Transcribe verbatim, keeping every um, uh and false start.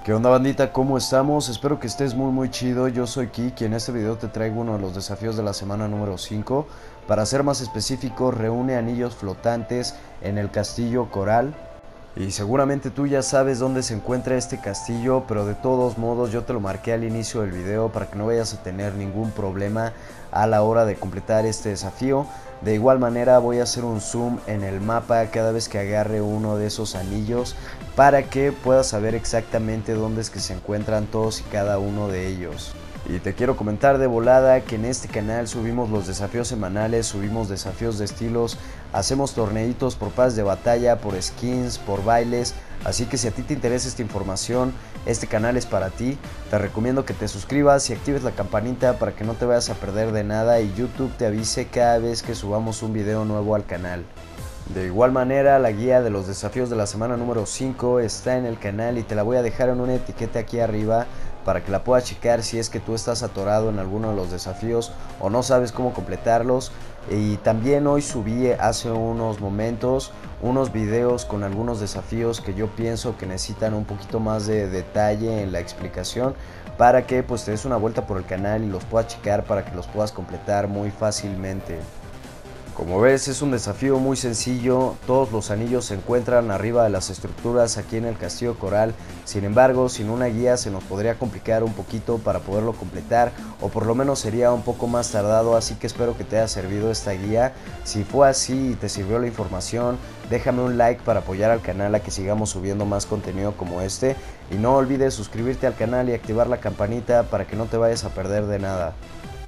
¿Qué onda, bandita? ¿Cómo estamos? Espero que estés muy muy chido. Yo soy Kiki y en este video te traigo uno de los desafíos de la semana número cinco. Para ser más específico, reúne anillos flotantes en el castillo Coral. Y seguramente tú ya sabes dónde se encuentra este castillo, pero de todos modos yo te lo marqué al inicio del video para que no vayas a tener ningún problema a la hora de completar este desafío. De igual manera voy a hacer un zoom en el mapa cada vez que agarre uno de esos anillos para que puedas saber exactamente dónde es que se encuentran todos y cada uno de ellos. Y te quiero comentar de volada que en este canal subimos los desafíos semanales, subimos desafíos de estilos, hacemos torneitos por paz de batalla, por skins, por bailes, así que si a ti te interesa esta información, este canal es para ti. Te recomiendo que te suscribas y actives la campanita para que no te vayas a perder de nada y YouTube te avise cada vez que subamos un video nuevo al canal. De igual manera, la guía de los desafíos de la semana número cinco está en el canal y te la voy a dejar en una etiqueta aquí arriba para que la puedas checar si es que tú estás atorado en alguno de los desafíos o no sabes cómo completarlos. Y también hoy subí hace unos momentos unos videos con algunos desafíos que yo pienso que necesitan un poquito más de detalle en la explicación para que pues te des una vuelta por el canal y los puedas checar para que los puedas completar muy fácilmente. Como ves, es un desafío muy sencillo. Todos los anillos se encuentran arriba de las estructuras aquí en el castillo Coral. Sin embargo, sin una guía se nos podría complicar un poquito para poderlo completar, o por lo menos sería un poco más tardado, así que espero que te haya servido esta guía. Si fue así y te sirvió la información, déjame un like para apoyar al canal a que sigamos subiendo más contenido como este, y no olvides suscribirte al canal y activar la campanita para que no te vayas a perder de nada.